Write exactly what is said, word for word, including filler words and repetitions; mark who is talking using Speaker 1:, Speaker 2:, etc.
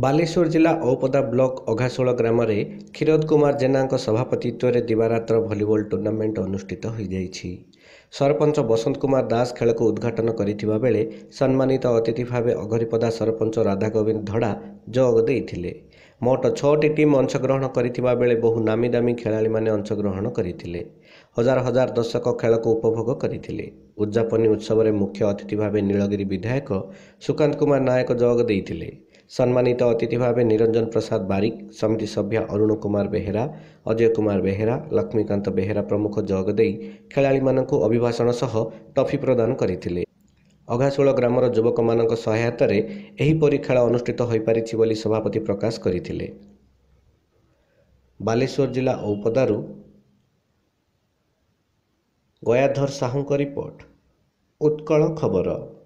Speaker 1: ବାଲେଶ୍ୱର ଜିଲ୍ଲା ଔପଦା ବ୍ଲକ ଅଘାଶୋଳ ଗ୍ରାମରେ କ୍ଷୀରୋଦ କୁମାର ଜେନାଙ୍କ ସଭାପତିତ୍ୱରେ ଦିବାରାତ୍ର ଭଲିବଲ ଟୁର୍ଣ୍ଣାମେଣ୍ଟ ଅନୁଷ୍ଠିତ ହୋଇଯାଇଛି। ସରପଞ୍ଚ ବସନ୍ତ କୁମାର ଦାସ ଖେଳକୁ ଉଦ୍ଘାଟନ କରିଥିବା ବେଳେ ସମ୍ମାନିତ ଅତିଥି ଭାବେ ଅଘରିପଦା ସରପଞ୍ଚ ରାଧାଗୋବିନ୍ଦ ଧଡ଼ା ଯୋଗ ଦେଇଥିଲେ। ମୋଟ ଛଅଟି ଟିମ୍ ଅଂଶଗ୍ରହଣ କରିଥିବା ବେଳେ ବହୁ ନାମୀ ଦାମୀ ଖେଳାଳିମାନେ ଅଂଶଗ୍ରହଣ କରିଥିଲେ। ହଜାର ହଜାର ଦର୍ଶକ ଖେଳକୁ ଉପଭୋଗ କରିଥିଲେ। ଉଦ୍ଯାପନୀ ଉତ୍ସବରେ ମୁଖ୍ୟ ଅତିଥି ଭାବେ ନୀଳଗିରି ବିଧାୟକ ସୁକାନ୍ତ କୁମାର ନାୟକ ଯୋଗ ଦେଇଥିଲେ। ସମ୍ମାନିତ ଅତିଥି ଭାବେ ନିରଞ୍ଜନ ପ୍ରସାଦ ବାରିକ, ସମିତି ସଭ୍ୟ ଅରୁଣ କୁମାର ବେହେରା, ଅଜୟ କୁମାର ବେହେରା, ଲକ୍ଷ୍ମୀକାନ୍ତ ବେହେରା ପ୍ରମୁଖ ଯୋଗ ଦେଇ ଖେଳାଳିମାନଙ୍କୁ ଅଭିଭାଷଣ ସହ ଟ୍ରଫି ପ୍ରଦାନ କରିଥିଲେ। ଅଘାଶୋଳ ଗ୍ରାମର ଯୁବକମାନଙ୍କ ସହାୟତାରେ ଏହିପରି ଖେଳ ଅନୁଷ୍ଠିତ ହୋଇପାରିଛି ବୋଲି ସଭାପତି ପ୍ରକାଶ କରିଥିଲେ। ବାଲେଶ୍ୱର ଜିଲ୍ଲା ଔପଦାରୁ ଗୟାଧର ସାହୁଙ୍କ ରିପୋର୍ଟ, ଉତ୍କଳ ଖବର।